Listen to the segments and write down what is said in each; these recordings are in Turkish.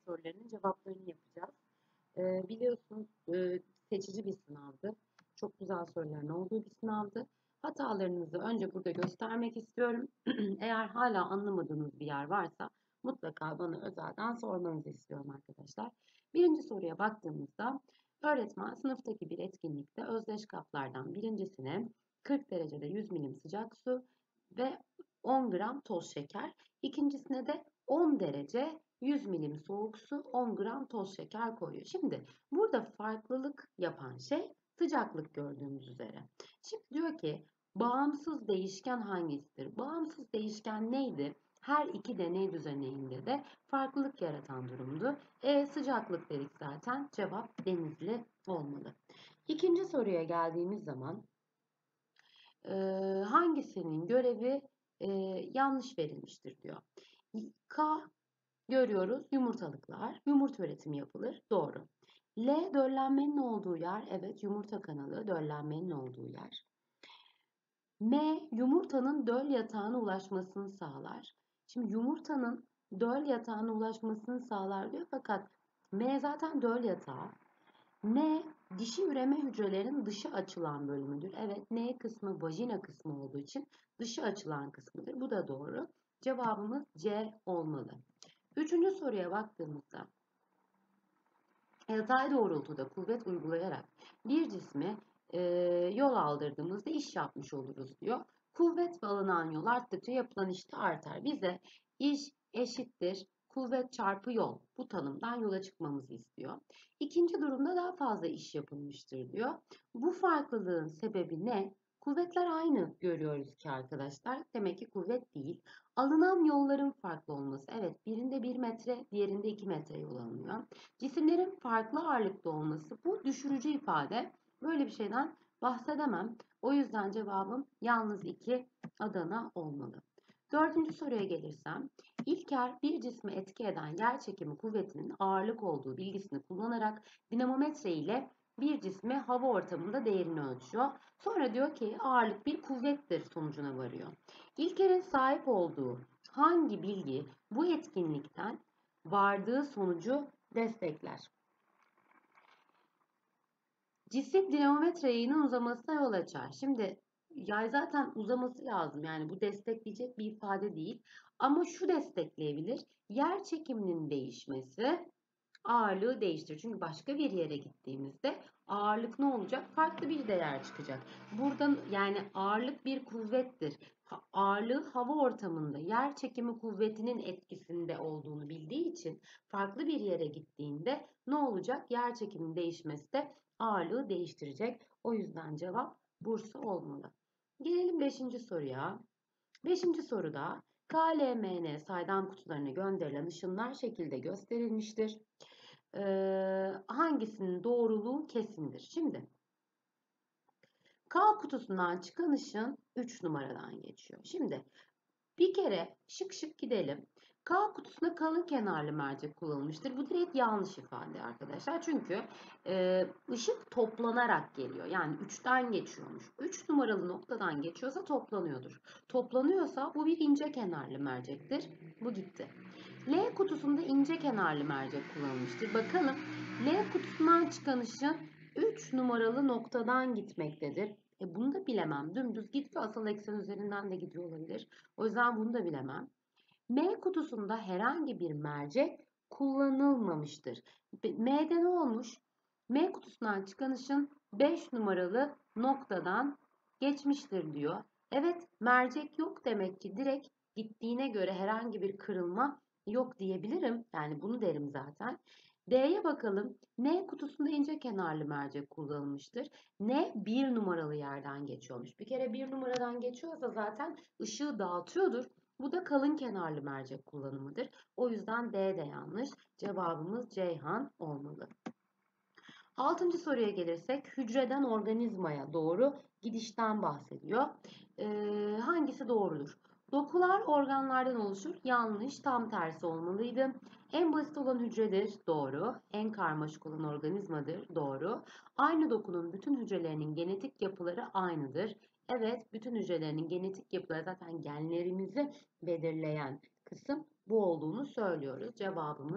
sorularının cevaplarını yapacağız. Biliyorsunuz seçici bir sınavdı. Çok güzel soruların olduğu bir sınavdı. Hatalarınızı önce burada göstermek istiyorum. Eğer hala anlamadığınız bir yer varsa mutlaka bana özelden sormanızı istiyorum arkadaşlar. Birinci soruya baktığımızda öğretmen sınıftaki bir etkinlikte özdeş kaplardan birincisine 40 derecede 100 milim sıcak su ve 10 gram toz şeker, ikincisine de 10 derece 100 milim soğuk su, 10 gram toz şeker koyuyor. Şimdi burada farklılık yapan şey sıcaklık gördüğümüz üzere. Şimdi diyor ki bağımsız değişken hangisidir? Bağımsız değişken neydi? Her iki deney düzeninde de farklılık yaratan durumdu. Sıcaklık dedik zaten. Cevap denizli olmalı. İkinci soruya geldiğimiz zaman hangisinin görevi yanlış verilmiştir diyor. K görüyoruz yumurtalıklar. Yumurta üretimi yapılır. Doğru. L döllenmenin olduğu yer. Evet, yumurta kanalı döllenmenin olduğu yer. M yumurtanın döl yatağına ulaşmasını sağlar. Şimdi yumurtanın döl yatağına ulaşmasını sağlar diyor fakat M zaten döl yatağı. N dişi üreme hücrelerinin dışı açılan bölümüdür. Evet, N kısmı vajina kısmı olduğu için dışı açılan kısmıdır. Bu da doğru. Cevabımız C olmalı. Üçüncü soruya baktığımızda yatay doğrultuda kuvvet uygulayarak bir cismi yol aldırdığımızda iş yapmış oluruz diyor. Kuvvet ve alınan yol arttıkça yapılan iş de artar. Bize iş eşittir kuvvet çarpı yol, bu tanımdan yola çıkmamızı istiyor. İkinci durumda daha fazla iş yapılmıştır diyor. Bu farklılığın sebebi ne? Kuvvetler aynı görüyoruz ki arkadaşlar. Demek ki kuvvet değil. Alınan yolların farklı olması. Evet, birinde 1 metre, diğerinde 2 metre yol alınıyor. Cisimlerin farklı ağırlıkta olması, bu düşürücü ifade. Böyle bir şeyden bahsedemem. O yüzden cevabım yalnız 2 Adana olmalı. Dördüncü soruya gelirsem, İlker bir cismi etki eden yerçekimi kuvvetinin ağırlık olduğu bilgisini kullanarak dinamometre ile bir cismi hava ortamında değerini ölçüyor. Sonra diyor ki ağırlık bir kuvvettir sonucuna varıyor. İlker'in sahip olduğu hangi bilgi bu etkinlikten vardığı sonucu destekler? Cisim dinamometre yayının uzamasına yol açar. Şimdi yay zaten uzaması lazım. Yani bu destekleyecek bir ifade değil. Ama şu destekleyebilir. Yer çekiminin değişmesi ağırlığı değiştirir. Çünkü başka bir yere gittiğimizde ağırlık ne olacak? Farklı bir değer çıkacak. Buradan yani ağırlık bir kuvvettir. Ağırlığı hava ortamında yer çekimi kuvvetinin etkisinde olduğunu bildiği için farklı bir yere gittiğinde ne olacak? Yer çekiminin değişmesi de ağırlığı değiştirecek. O yüzden cevap Bursa olmalı. Gelelim 5. soruya. 5. soruda KLMN saydam kutularına gönderilen ışınlar şekilde gösterilmiştir. Hangisinin doğruluğu kesindir? Şimdi K kutusundan çıkan ışın 3 numaradan geçiyor. Şimdi bir kere şık şık gidelim. K kutusuna kalın kenarlı mercek kullanılmıştır. Bu direkt yanlış ifade arkadaşlar. Çünkü ışık toplanarak geliyor. Yani 3'ten geçiyormuş. 3 numaralı noktadan geçiyorsa toplanıyordur. Toplanıyorsa bu bir ince kenarlı mercektir. Bu gitti. L kutusunda ince kenarlı mercek kullanılmıştır. Bakalım L kutusundan çıkan ışın 3 numaralı noktadan gitmektedir. Bunu da bilemem. Dümdüz gidiyor. Asal eksen üzerinden de gidiyor olabilir. O yüzden bunu da bilemem. M kutusunda herhangi bir mercek kullanılmamıştır. M'de ne olmuş? M kutusundan çıkan ışın 5 numaralı noktadan geçmiştir diyor. Evet, mercek yok demek ki direkt gittiğine göre herhangi bir kırılma yok diyebilirim. Yani bunu derim zaten. D'ye bakalım. N kutusunda ince kenarlı mercek kullanılmıştır. N 1 numaralı yerden geçiyormuş. Bir kere 1 numaradan geçiyorsa zaten ışığı dağıtıyordur. Bu da kalın kenarlı mercek kullanımıdır. O yüzden D de yanlış. Cevabımız Ceyhan olmalı. 6. soruya gelirsek hücreden organizmaya doğru gidişten bahsediyor. Hangisi doğrudur? Dokular organlardan oluşur. Yanlış, tam tersi olmalıydı. En basit olan hücredir. Doğru. En karmaşık olan organizmadır. Doğru. Aynı dokunun bütün hücrelerinin genetik yapıları aynıdır. Evet, bütün hücrelerinin genetik yapıları zaten genlerimizi belirleyen kısım bu olduğunu söylüyoruz. Cevabımız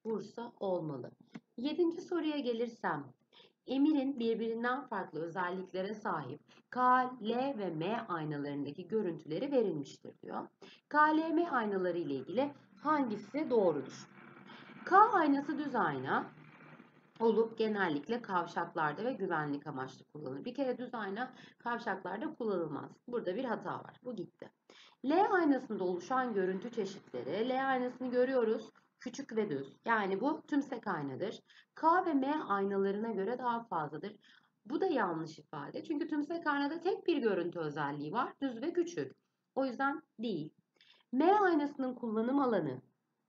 Bursa olmalı. 7. soruya gelirsem, Emir'in birbirinden farklı özelliklere sahip K, L ve M aynalarındaki görüntüleri verilmiştir diyor. K, L, M aynaları ile ilgili hangisi doğrudur? K aynası düz ayna olup genellikle kavşaklarda ve güvenlik amaçlı kullanılır. Bir kere düz ayna kavşaklarda kullanılmaz. Burada bir hata var. Bu gitti. L aynasında oluşan görüntü çeşitleri. L aynasını görüyoruz. Küçük ve düz. Yani bu tümsek aynadır. K ve M aynalarına göre daha fazladır. Bu da yanlış ifade. Çünkü tümsek aynada tek bir görüntü özelliği var. Düz ve küçük. O yüzden değil. M aynasının kullanım alanı.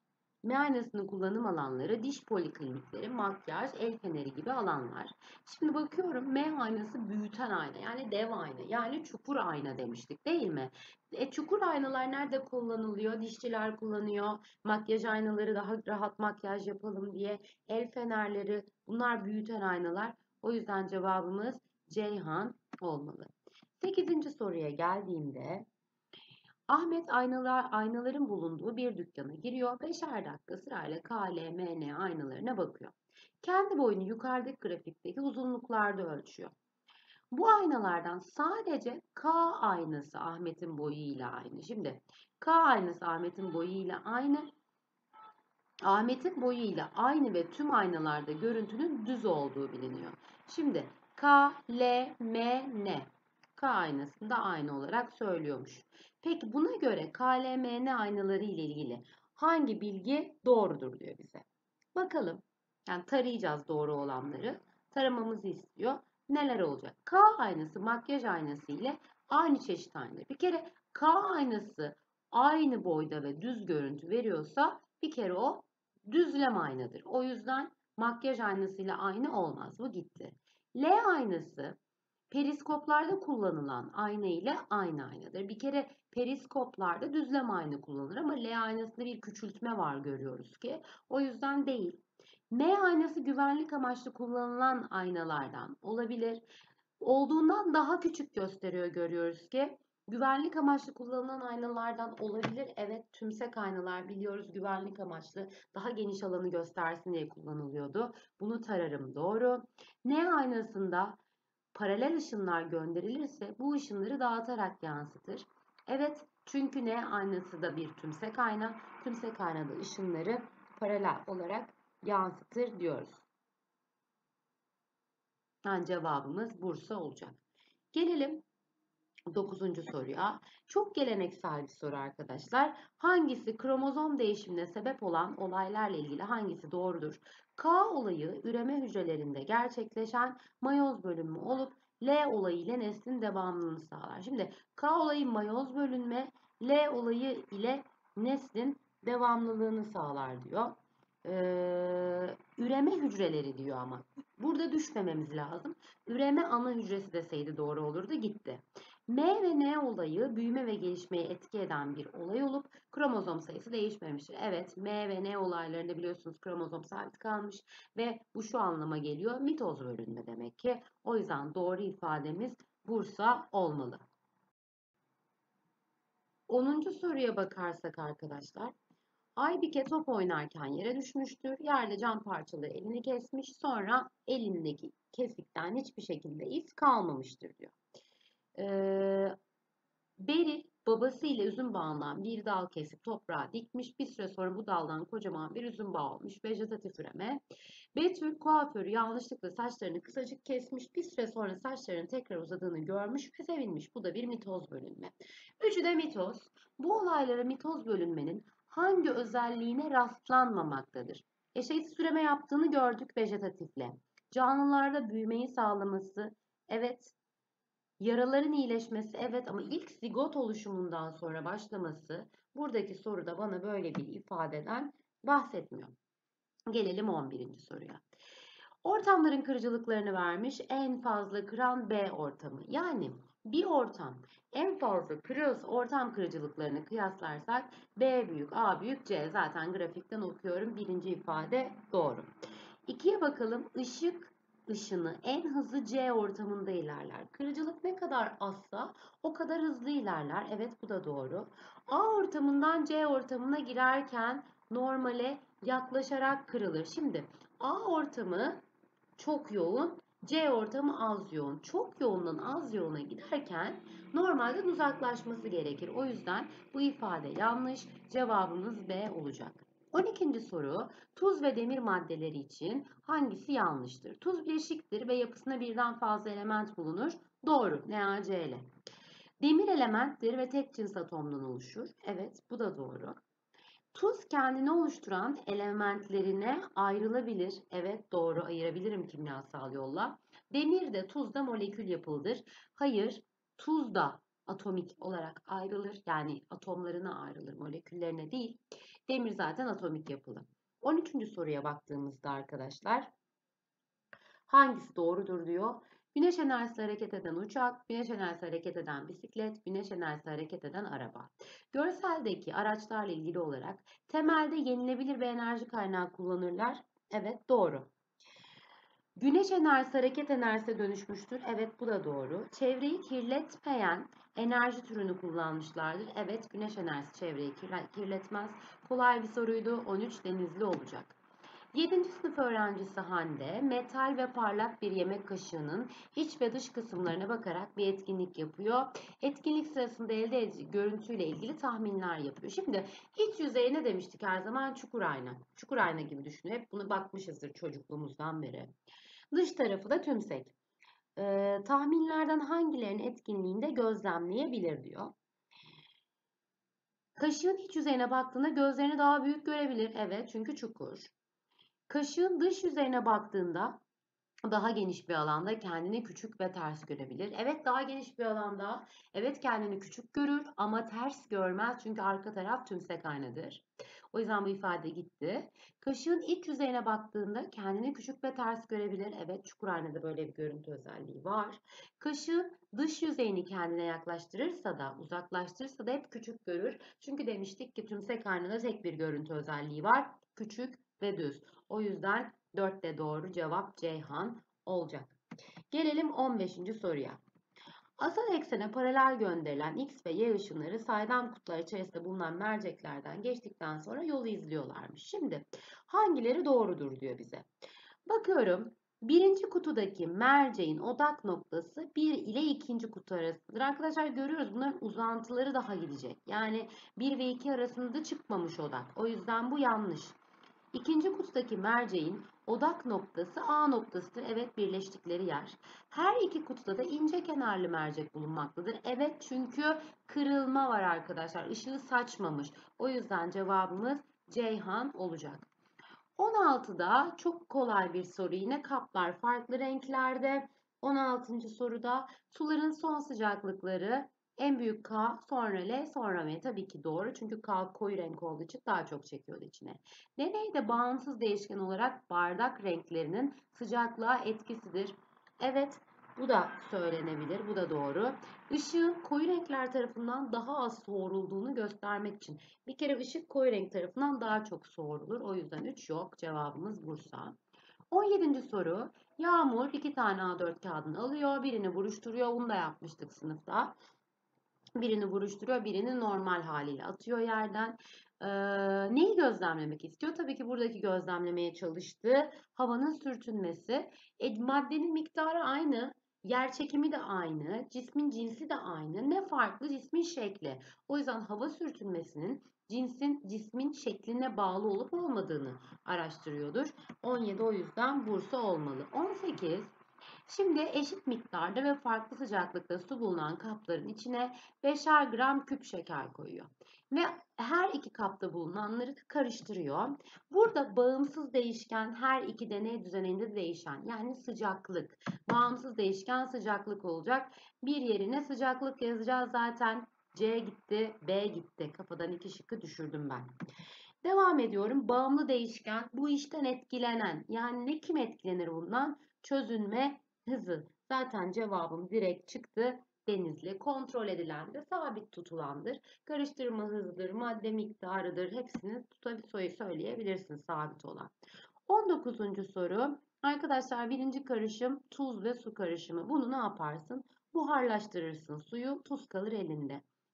M aynasının kullanım alanları diş poliklinikleri, makyaj, el feneri gibi alanlar. Şimdi bakıyorum M aynası büyüten ayna yani dev ayna yani çukur ayna demiştik değil mi? Çukur aynalar nerede kullanılıyor? Dişçiler kullanıyor. Makyaj aynaları daha rahat makyaj yapalım diye. El fenerleri bunlar büyüten aynalar. O yüzden cevabımız Ceyhan olmalı. 8. soruya geldiğimde Ahmet aynaların bulunduğu bir dükkana giriyor. 5'er dakika sırayla K, L, M, N aynalarına bakıyor. Kendi boyunu yukarıdaki grafikteki uzunluklarda ölçüyor. Bu aynalardan sadece K aynası Ahmet'in boyuyla aynı. Şimdi K aynası Ahmet'in boyuyla aynı. Ahmet'in boyuyla aynı ve tüm aynalarda görüntünün düz olduğu biliniyor. Şimdi K, L, M, N. K aynasında aynı olarak söylüyormuş. Peki buna göre K, L, M, N aynaları ile ilgili hangi bilgi doğrudur diyor bize. Bakalım. Yani tarayacağız doğru olanları. Taramamızı istiyor. Neler olacak? K aynası makyaj aynası ile aynı çeşit ayna. Bir kere K aynası aynı boyda ve düz görüntü veriyorsa bir kere o düzlem aynadır. O yüzden makyaj aynasıyla aynı olmaz. Bu gitti. L aynası periskoplarda kullanılan ayna ile aynı aynadır. Bir kere periskoplarda düzlem ayna kullanılır ama L aynasında bir küçültme var görüyoruz ki. O yüzden değil. M aynası güvenlik amaçlı kullanılan aynalardan olabilir. Olduğundan daha küçük gösteriyor görüyoruz ki. Güvenlik amaçlı kullanılan aynalardan olabilir. Evet, tümsek aynalar biliyoruz güvenlik amaçlı daha geniş alanı göstersin diye kullanılıyordu. Bunu tararım doğru. N aynasında paralel ışınlar gönderilirse bu ışınları dağıtarak yansıtır. Evet, çünkü N aynası da bir tümsek ayna. Tümsek aynada ışınları paralel olarak yansıtır diyoruz. Yani cevabımız Bursa olacak. Gelelim 9. soruya. Çok geleneksel bir soru arkadaşlar. Hangisi kromozom değişimine sebep olan olaylarla ilgili hangisi doğrudur? K olayı üreme hücrelerinde gerçekleşen mayoz bölünme olup L olayı ile neslin devamlılığını sağlar. Şimdi K olayı mayoz bölünme, L olayı ile neslin devamlılığını sağlar diyor. Üreme hücreleri diyor ama. Burada düşmememiz lazım. Üreme ana hücresi deseydi doğru olurdu gitti. M ve N olayı büyüme ve gelişmeye etki eden bir olay olup kromozom sayısı değişmemiştir. Evet, M ve N olaylarında biliyorsunuz kromozom sabit kalmış ve bu şu anlama geliyor. Mitoz bölünme demek ki. O yüzden doğru ifademiz Bursa olmalı. 10. soruya bakarsak arkadaşlar. Aybike top oynarken yere düşmüştür. Yerde cam parçaları elini kesmiş. Sonra elindeki kesikten hiçbir şekilde iz kalmamıştır diyor. Beril babasıyla üzüm bağından bir dal kesip toprağa dikmiş. Bir süre sonra bu daldan kocaman bir üzüm bağı olmuş. Vejetatif üreme. Betül kuaförü yanlışlıkla saçlarını kısacık kesmiş. Bir süre sonra saçlarının tekrar uzadığını görmüş ve sevinmiş. Bu da bir mitoz bölünme. Üçü de mitoz. Bu olaylara mitoz bölünmenin hangi özelliğine rastlanmamaktadır? Eşeğsiz üreme yaptığını gördük vejetatifle. Canlılarda büyümeyi sağlaması, evet. Yaraların iyileşmesi evet ama ilk zigot oluşumundan sonra başlaması buradaki soruda bana böyle bir ifadeden bahsetmiyor. Gelelim 11. soruya. Ortamların kırıcılıklarını vermiş en fazla kıran B ortamı. Yani bir ortam en fazla kırıyorsa ortam kırıcılıklarını kıyaslarsak B büyük, A büyük, C. Zaten grafikten okuyorum. Birinci ifade doğru. 2'ye bakalım. Işık ışını en hızlı C ortamında ilerler. Kırıcılık ne kadar azsa o kadar hızlı ilerler. Evet bu da doğru. A ortamından C ortamına girerken normale yaklaşarak kırılır. Şimdi A ortamı çok yoğun, C ortamı az yoğun. Çok yoğundan az yoğuna giderken normalden uzaklaşması gerekir. O yüzden bu ifade yanlış. Cevabımız B olacak. 12. soru, tuz ve demir maddeleri için hangisi yanlıştır? Tuz bileşiktir ve yapısında birden fazla element bulunur. Doğru. NaCl. Demir elementtir ve tek cins atomdan oluşur. Evet, bu da doğru. Tuz kendini oluşturan elementlerine ayrılabilir. Evet, doğru, ayırabilirim kimyasal yolla. Demir de tuz da molekül yapılıdır. Hayır, tuz da atomik olarak ayrılır. Yani atomlarına ayrılır, moleküllerine değil. Demir zaten atomik yapılı. 13. soruya baktığımızda arkadaşlar hangisi doğrudur diyor. Güneş enerjisi hareket eden uçak, güneş enerjisi hareket eden bisiklet, güneş enerjisi hareket eden araba. Görseldeki araçlarla ilgili olarak temelde yenilebilir bir enerji kaynağı kullanırlar. Evet, doğru. Güneş enerjisi hareket enerjisine dönüşmüştür. Evet, bu da doğru. Çevreyi kirletmeyen enerji türünü kullanmışlardır. Evet, güneş enerjisi çevreyi kirletmez. Kolay bir soruydu. 13 denizli olacak. 7. sınıf öğrencisi Hande, metal ve parlak bir yemek kaşığının iç ve dış kısımlarına bakarak bir etkinlik yapıyor. Etkinlik sırasında elde edici görüntüyle ilgili tahminler yapıyor. Şimdi iç yüzeye ne demiştik her zaman? Çukur ayna. Çukur ayna gibi düşünün. Hep bunu bakmışızdır çocukluğumuzdan beri. Dış tarafı da tümsek. Tahminlerden hangilerinin etkinliğinde gözlemleyebilir diyor. Kaşığın iç yüzeyine baktığında gözlerini daha büyük görebilir. Evet, çünkü çukur. Kaşığın dış yüzeyine baktığında daha geniş bir alanda kendini küçük ve ters görebilir. Evet, daha geniş bir alanda evet kendini küçük görür ama ters görmez çünkü arka taraf tümsek aynadır. O yüzden bu ifade gitti. Kaşığın iç yüzeyine baktığında kendini küçük ve ters görebilir. Evet, çukur aynada böyle bir görüntü özelliği var. Kaşığın dış yüzeyini kendine yaklaştırırsa da uzaklaştırırsa da hep küçük görür. Çünkü demiştik ki tümsek aynada tek bir görüntü özelliği var. Küçük ve düz. O yüzden 4 de doğru cevap Ceyhan olacak. Gelelim 15. soruya. Asal eksene paralel gönderilen X ve Y ışınları saydam kutular içerisinde bulunan merceklerden geçtikten sonra yolu izliyorlarmış. Şimdi hangileri doğrudur diyor bize. Bakıyorum. Birinci kutudaki merceğin odak noktası 1 ile ikinci kutu arasındadır. Arkadaşlar görüyoruz bunların uzantıları daha gidecek. Yani 1 ve 2 arasında çıkmamış odak. O yüzden bu yanlış. İkinci kutudaki merceğin odak noktası A noktasıdır. Evet, birleştikleri yer. Her iki kutuda da ince kenarlı mercek bulunmaktadır. Evet, çünkü kırılma var arkadaşlar. Işığı saçmamış. O yüzden cevabımız Ceyhan olacak. 16'da çok kolay bir soru, yine kaplar farklı renklerde. 16. soruda suların son sıcaklıkları en büyük K, sonra L, sonra M. Tabii ki doğru çünkü K koyu renk olduğu için daha çok çekiyordu içine. Deneyde bağımsız değişken olarak bardak renklerinin sıcaklığa etkisidir. Evet, bu da söylenebilir, bu da doğru. Işığın koyu renkler tarafından daha az soğurulduğunu göstermek için. Bir kere ışık koyu renk tarafından daha çok soğurulur. O yüzden 3 yok. Cevabımız Bursa. 17. soru. Yağmur 2 tane A4 kağıdını alıyor. Birini buruşturuyor. Bunu da yapmıştık sınıfta. Birini buruşturuyor. Birini normal haliyle atıyor yerden. Neyi gözlemlemek istiyor? Tabii ki buradaki gözlemlemeye çalıştığı havanın sürtünmesi. Maddenin miktarı aynı. Yer çekimi de aynı. Cismin cinsi de aynı. Ne farklı? Cismin şekli. O yüzden hava sürtünmesinin cismin şekline bağlı olup olmadığını araştırıyordur. 17 o yüzden Bursa olmalı. 18. Şimdi eşit miktarda ve farklı sıcaklıkta su bulunan kapların içine 5'er gram küp şeker koyuyor. Ve her iki kapta bulunanları karıştırıyor. Burada bağımsız değişken her iki deney düzeninde değişen, yani sıcaklık. Bağımsız değişken sıcaklık olacak. Bir yerine sıcaklık yazacağız zaten. C gitti, B gitti. Kafadan 2 şıkkı düşürdüm ben. Devam ediyorum. Bağımlı değişken bu işten etkilenen, yani ne kim etkilenir bundan? Çözünme hızı. Zaten cevabım direkt çıktı. Denizli. Kontrol edilen de sabit tutulandır. Karıştırma hızıdır, madde miktarıdır. Hepsini söyleyebilirsin sabit olan. 19. soru. Arkadaşlar birinci karışım tuz ve su karışımı. Bunu ne yaparsın? Buharlaştırırsın suyu, tuz kalır elinde.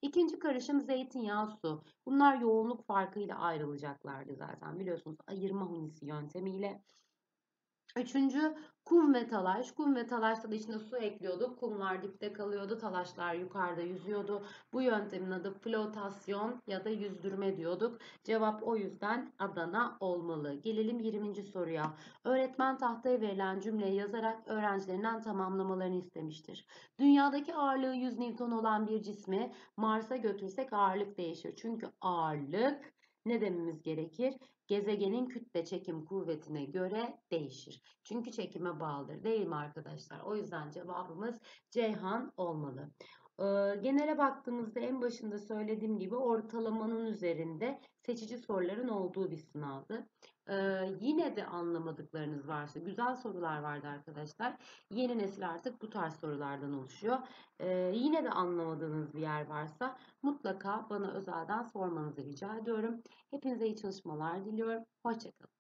İkinci karışım zeytinyağı, su. Bunlar yoğunluk farkıyla ayrılacaklardı zaten. Biliyorsunuz ayırma hunisi yöntemiyle. Üçüncü kum ve talaş. Kum ve talaşta da içine su ekliyorduk. Kumlar dipte kalıyordu. Talaşlar yukarıda yüzüyordu. Bu yöntemin adı flotasyon ya da yüzdürme diyorduk. Cevap o yüzden Adana olmalı. Gelelim 20. soruya. Öğretmen tahtaya verilen cümleyi yazarak öğrencilerinden tamamlamalarını istemiştir. Dünyadaki ağırlığı 100 Newton olan bir cismi Mars'a götürsek ağırlık değişir. Çünkü ağırlık ne dememiz gerekir? Gezegenin kütle çekim kuvvetine göre değişir. Çünkü çekime bağlıdır değil mi arkadaşlar? O yüzden cevabımız Ceyhan olmalı. Genele baktığımızda en başında söylediğim gibi ortalamanın üzerinde seçici soruların olduğu bir sınavdı. Yine de anlamadıklarınız varsa, güzel sorular vardı arkadaşlar. Yeni nesil artık bu tarz sorulardan oluşuyor. Yine de anlamadığınız bir yer varsa mutlaka bana özelden sormanızı rica ediyorum. Hepinize iyi çalışmalar diliyorum. Hoşça kalın.